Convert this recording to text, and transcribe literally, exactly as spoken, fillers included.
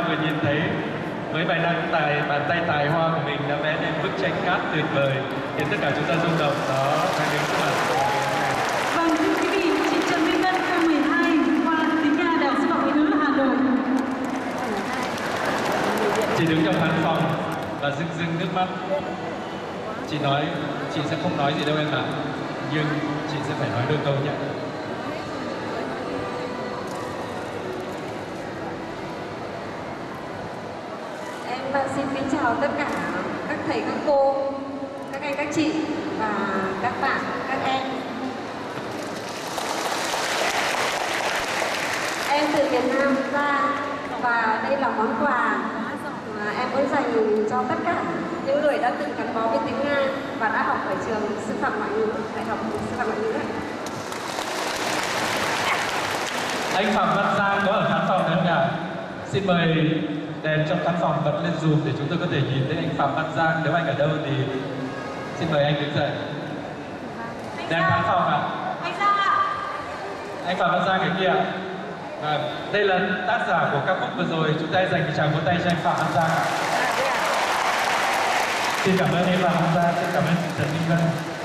vừa nhìn thấy với bài năng tài bàn tay tài hoa của mình đã vẽ nên bức tranh cát tuyệt vời, khiến tất cả chúng ta rung động. Đó đang đứng trước mặt. Vâng, thưa quý vị, chị Trần Minh Ngân K mười hai khoa tiếng Nga Đại học Sư phạm Ngoại ngữ Hà Nội. Chị đứng trong khán phòng và rưng rưng nước mắt. Chị nói chị sẽ không nói gì đâu em ạ, nhưng chị sẽ phải nói đôi câu nhé. Em xin kính chào tất cả các thầy, các cô, các anh, các chị và các bạn, các em. Em từ Việt Nam ra và đây là món quà mà em muốn dành cho tất cả những người đã từng gắn bó với tiếng Nga và đã học ở trường sư phạm ngoại ngữ, đại học sư phạm ngoại ngữ. Anh Phạm Văn Giang có ở khán phòng đấy không nhỉ? Xin mời đèn trong khán phòng bật lên zoom để chúng tôi có thể nhìn thấy anh Phạm Văn Giang. Nếu anh ở đâu thì xin mời anh đứng dậy. Đèn khán phòng ạ. Anh Giang ạ. Anh Phạm Văn Giang cái kia. À, đây là tác giả của ca khúc vừa rồi. Chúng ta dành một tràng vỗ tay cho anh Phạm Văn Giang. Xin cảm ơn anh Phạm Văn Giang, xin cảm ơn chị Trần Minh Vân.